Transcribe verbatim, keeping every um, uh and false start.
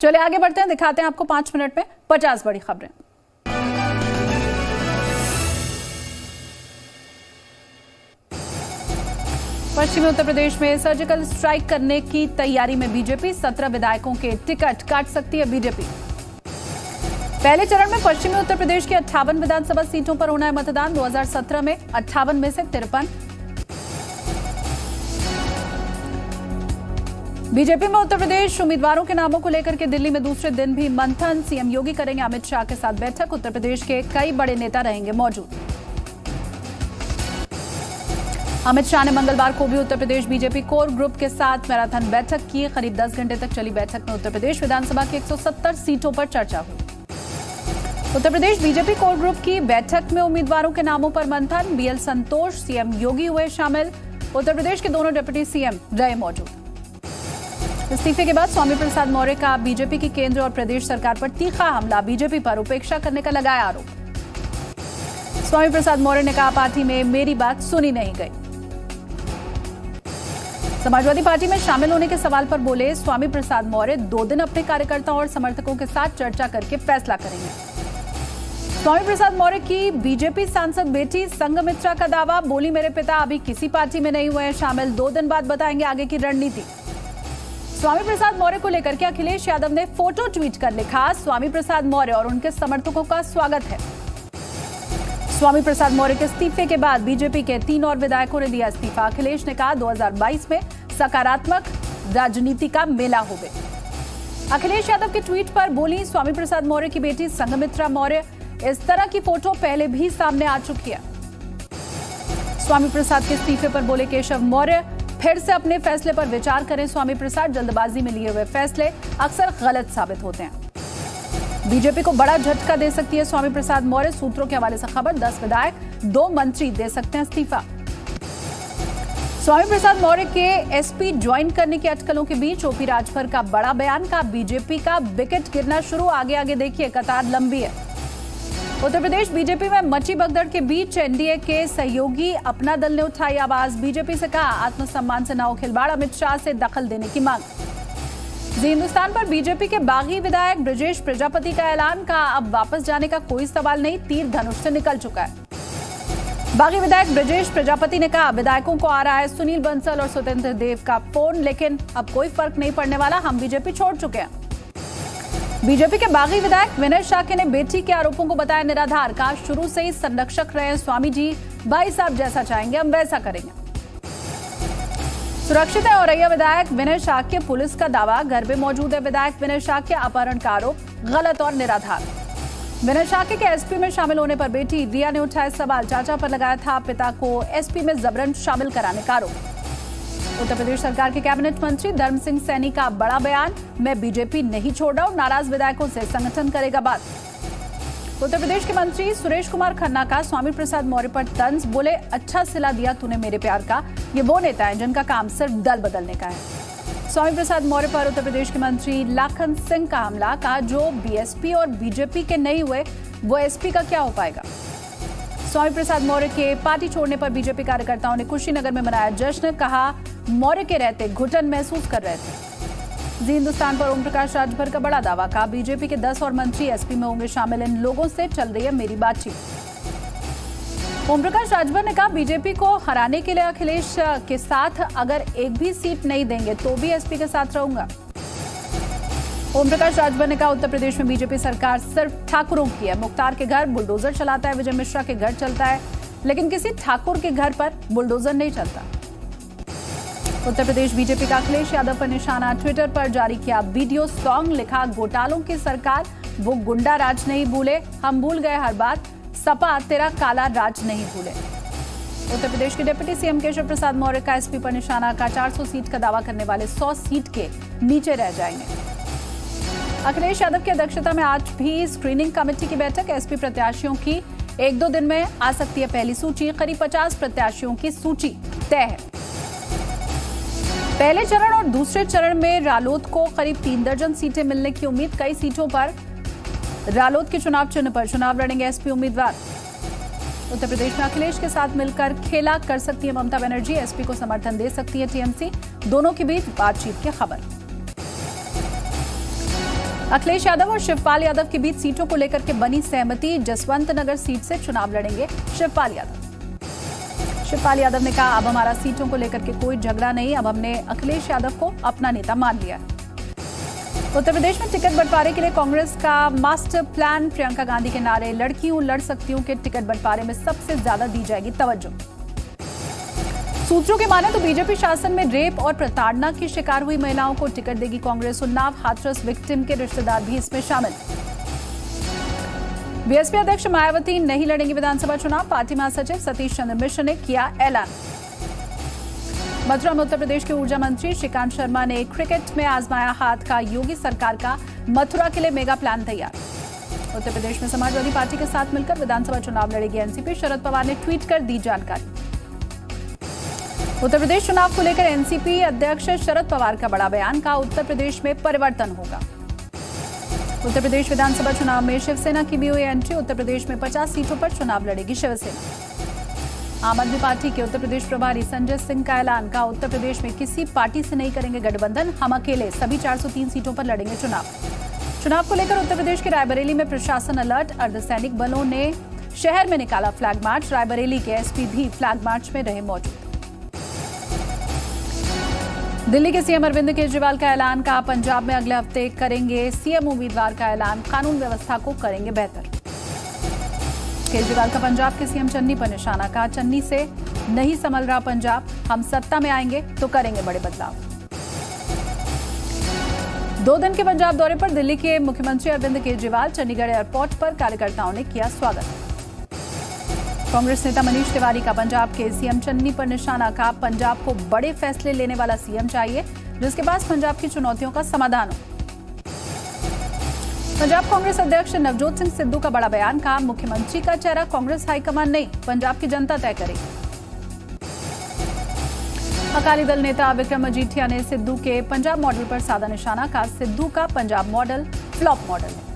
चलिए आगे बढ़ते हैं, दिखाते हैं आपको पांच मिनट में पचास बड़ी खबरें। पश्चिमी उत्तर प्रदेश में सर्जिकल स्ट्राइक करने की तैयारी में बीजेपी, सत्रह विधायकों के टिकट काट सकती है बीजेपी। पहले चरण में पश्चिमी उत्तर प्रदेश की अट्ठावन विधानसभा सीटों पर होना है मतदान। दो हज़ार सत्रह में अट्ठावन में से तिरपन। बीजेपी में उत्तर प्रदेश उम्मीदवारों के नामों को लेकर के दिल्ली में दूसरे दिन भी मंथन। सीएम योगी करेंगे अमित शाह के साथ बैठक। उत्तर प्रदेश के कई बड़े नेता रहेंगे मौजूद। अमित शाह ने मंगलवार को भी Uttar Pradesh BJP core group के साथ मैराथन बैठक की। करीब दस घंटे तक चली बैठक में उत्तर प्रदेश विधानसभा की एक सौ सत्तर सीटों पर चर्चा हुई। Uttar Pradesh BJP core group की बैठक में उम्मीदवारों के नामों पर मंथन। बीएल संतोष, सीएम योगी हुए शामिल। उत्तर प्रदेश के दोनों डिप्टी सीएम रहे मौजूद। इस्तीफे के बाद स्वामी प्रसाद मौर्य का बीजेपी की केंद्र और प्रदेश सरकार पर तीखा हमला। बीजेपी पर उपेक्षा करने का लगाया आरोप। स्वामी प्रसाद मौर्य ने कहा, पार्टी में मेरी बात सुनी नहीं गई। समाजवादी पार्टी में शामिल होने के सवाल पर बोले स्वामी प्रसाद मौर्य, दो दिन अपने कार्यकर्ताओं और समर्थकों के साथ चर्चा करके फैसला करेंगे। स्वामी प्रसाद मौर्य की बीजेपी सांसद बेटी संघमित्रा का दावा, बोली मेरे पिता अभी किसी पार्टी में नहीं हुए हैं शामिल, दो दिन बाद बताएंगे आगे की रणनीति। स्वामी प्रसाद मौर्य को लेकर के अखिलेश यादव ने फोटो ट्वीट कर लिखा, स्वामी प्रसाद मौर्य और उनके समर्थकों का स्वागत है। स्वामी प्रसाद मौर्य के इस्तीफे के बाद बीजेपी के तीन और विधायकों ने दिया इस्तीफा। अखिलेश ने कहा, दो हज़ार बाईस में सकारात्मक राजनीति का मेला होगा। अखिलेश यादव के ट्वीट पर बोली स्वामी प्रसाद मौर्य की बेटी संघमित्रा मौर्य, इस तरह की फोटो पहले भी सामने आ चुकी है। स्वामी प्रसाद के इस्तीफे पर बोले केशव मौर्य, फिर से अपने फैसले पर विचार करें। स्वामी प्रसाद, जल्दबाजी में लिए हुए फैसले अक्सर गलत साबित होते हैं। बीजेपी को बड़ा झटका दे सकती है स्वामी प्रसाद मौर्य। सूत्रों के हवाले से खबर, दस विधायक, दो मंत्री दे सकते हैं इस्तीफा। स्वामी प्रसाद मौर्य के एसपी ज्वाइन करने की अटकलों के बीच ओपी राजभर का बड़ा बयान। का बीजेपी का विकेट गिरना शुरू, आगे आगे देखिए कतार लंबी है। उत्तर प्रदेश बीजेपी में मची भगदड़ के बीच एनडीए के सहयोगी अपना दल ने उठाई आवाज। बीजेपी से कहा, आत्मसम्मान से ना हो खिलवाड़, अमित शाह से दखल देने की मांग। जी हिंदुस्तान पर बीजेपी के बागी विधायक ब्रजेश प्रजापति का ऐलान। का अब वापस जाने का कोई सवाल नहीं, तीर धनुष से निकल चुका है। बागी विधायक ब्रजेश प्रजापति ने कहा, विधायकों को आ रहा है सुनील बंसल और स्वतंत्र देव का फोन, लेकिन अब कोई फर्क नहीं पड़ने वाला, हम बीजेपी छोड़ चुके हैं। बीजेपी के बागी विधायक विनय शाक्य ने बेटी के आरोपों को बताया निराधार। कहा, शुरू से ही संरक्षक रहे स्वामी जी, भाई साहब जैसा चाहेंगे हम वैसा करेंगे। सुरक्षित है औरैया विधायक विनय शाक्य, पुलिस का दावा घर में मौजूद है विधायक विनय शाक्य, अपहरण का आरोप गलत और निराधार। विनय शाक्य के एसपी में शामिल होने पर बेटी रिया ने उठाया सवाल। चाचा पर लगाया था पिता को एसपी में जबरन शामिल कराने का आरोप। उत्तर प्रदेश सरकार के कैबिनेट मंत्री धर्म सिंह सैनी का बड़ा बयान, मैं बीजेपी नहीं छोड़ रहा हूं, नाराज विधायकों से संगठन करेगा बात। उत्तर प्रदेश के मंत्री सुरेश कुमार खन्ना का स्वामी प्रसाद मौर्य पर तंज, बोले अच्छा सिला दिया तूने मेरे प्यार का, ये वो नेता है जिनका काम सिर्फ दल बदलने का है। स्वामी प्रसाद मौर्य पर उत्तर प्रदेश के मंत्री लाखन सिंह का हमला। कहा, जो बीएसपी और बीजेपी के नहीं हुए वो एसपी का क्या हो पाएगा। स्वामी प्रसाद मौर्य के पार्टी छोड़ने पर बीजेपी कार्यकर्ताओं ने कुशीनगर में मनाया जश्न। कहा, मौर्य के रहते घुटन महसूस कर रहे थे। जी हिंदुस्तान पर ओम प्रकाश राजभर का बड़ा दावा। कहा, बीजेपी के दस और मंत्री एसपी में होंगे शामिल, इन लोगों से चल रही है मेरी बातचीत। ओम प्रकाश राजभर ने कहा, बीजेपी को हराने के लिए अखिलेश के साथ अगर एक भी सीट नहीं देंगे तो भी एसपी के साथ रहूंगा। ओम प्रकाश राजभर ने कहा, उत्तर प्रदेश में बीजेपी सरकार सिर्फ ठाकुरों की है। मुख्तार के घर बुलडोजर चलाता है, विजय मिश्रा के घर चलता है, लेकिन किसी ठाकुर के घर पर बुलडोजर नहीं चलता। उत्तर प्रदेश बीजेपी का अखिलेश यादव पर निशाना। ट्विटर पर जारी किया वीडियो सॉन्ग, लिखा, घोटालों की सरकार, वो गुंडा राज नहीं भूले, हम भूल गए हर बात, सपा तेरा काला राज नहीं भूले। उत्तर प्रदेश के डिप्टी सीएम केशव प्रसाद मौर्य का एसपी पर निशाना। का चार सौ सीट का दावा करने वाले सौ सीट के नीचे रह जाएंगे। अखिलेश यादव की अध्यक्षता में आज भी स्क्रीनिंग कमेटी की बैठक। एसपी प्रत्याशियों की एक दो दिन में आ सकती है पहली सूची। करीब पचास प्रत्याशियों की सूची तय है। पहले चरण और दूसरे चरण में रालोद को करीब तीन दर्जन सीटें मिलने की उम्मीद। कई सीटों पर रालोद के चुनाव चिन्ह पर चुनाव लड़ेंगे एसपी उम्मीदवार। उत्तर प्रदेश में अखिलेश के साथ मिलकर खेला कर सकती है ममता बनर्जी, एसपी को समर्थन दे सकती है टीएमसी। दोनों के बीच बातचीत की खबर। अखिलेश यादव और शिवपाल यादव के बीच सीटों को लेकर के बनी सहमति। जसवंत नगर सीट से चुनाव लड़ेंगे शिवपाल यादव। शिवपाल यादव ने कहा, अब हमारा सीटों को लेकर के कोई झगड़ा नहीं, अब हमने अखिलेश यादव को अपना नेता मान लिया। उत्तर प्रदेश में टिकट बंटवारे के लिए कांग्रेस का मास्टर प्लान। प्रियंका गांधी के नारे, लड़की हूं लड़ सकती हूं के टिकट बंटवारे में सबसे ज्यादा दी जाएगी तवज्जो। सूत्रों के माने तो बीजेपी शासन में रेप और प्रताड़ना की शिकार हुई महिलाओं को टिकट देगी कांग्रेस। उन्नाव हाथरस विक्टिम के रिश्तेदार भी इसमें शामिल। बीएसपी अध्यक्ष मायावती नहीं लड़ेंगी विधानसभा चुनाव। पार्टी महासचिव सतीश चंद्र मिश्र ने किया ऐलान। मथुरा में उत्तर प्रदेश के ऊर्जा मंत्री श्रीकांत शर्मा ने क्रिकेट में आजमाया हाथ का। योगी सरकार का मथुरा के लिए मेगा प्लान तैयार। उत्तर प्रदेश में समाजवादी पार्टी के साथ मिलकर विधानसभा चुनाव लड़ेगी एनसीपी। शरद पवार ने ट्वीट कर दी जानकारी। उत्तर प्रदेश चुनाव को लेकर एनसीपी अध्यक्ष शरद पवार का बड़ा बयान। का उत्तर प्रदेश में परिवर्तन होगा। उत्तर प्रदेश विधानसभा चुनाव में शिवसेना की भी हुई एंट्री। उत्तर प्रदेश में पचास सीटों पर चुनाव लड़ेगी शिवसेना। आम आदमी पार्टी के उत्तर प्रदेश प्रभारी संजय सिंह का ऐलान। का उत्तर प्रदेश में किसी पार्टी से नहीं करेंगे गठबंधन, हम अकेले सभी चार सौ तीन सीटों पर लड़ेंगे चुनाव। चुनाव को लेकर उत्तर प्रदेश के रायबरेली में प्रशासन अलर्ट। अर्धसैनिक बलों ने शहर में निकाला फ्लैग मार्च। रायबरेली के एसपी भी फ्लैग मार्च में रहे मौजूद। दिल्ली के सीएम अरविंद केजरीवाल का ऐलान। का पंजाब में अगले हफ्ते करेंगे सीएम उम्मीदवार का ऐलान। कानून व्यवस्था को करेंगे बेहतर। केजरीवाल का पंजाब के सीएम चन्नी पर निशाना। का चन्नी से नहीं संभल रहा पंजाब, हम सत्ता में आएंगे तो करेंगे बड़े बदलाव। दो दिन के पंजाब दौरे पर दिल्ली के मुख्यमंत्री अरविंद केजरीवाल। चंडीगढ़ एयरपोर्ट पर कार्यकर्ताओं ने किया स्वागत। कांग्रेस नेता मनीष तिवारी का पंजाब के सीएम चन्नी पर निशाना। का पंजाब को बड़े फैसले लेने वाला सीएम चाहिए, जिसके पास पंजाब की चुनौतियों का समाधान हो। पंजाब कांग्रेस अध्यक्ष नवजोत सिंह सिद्धू का बड़ा बयान। का मुख्यमंत्री का चेहरा कांग्रेस हाईकमान नहीं, पंजाब की जनता तय करेगी। अकाली दल नेता विक्रम मजीठिया ने सिद्धू के पंजाब मॉडल पर साधा निशाना। का सिद्धू का पंजाब मॉडल फ्लॉप मॉडल है।